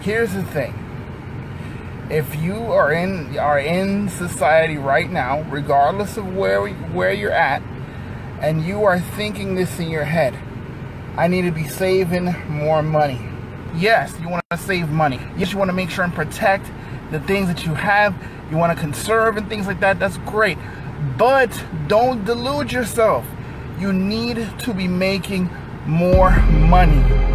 Here's the thing. If you are in society right now, regardless of where you're at, and you are thinking this in your head, I need to be saving more money. Yes, you want to save money. Yes, you want to make sure and protect the things that you have. You want to conserve and things like that. That's great. But don't delude yourself. You need to be making more money.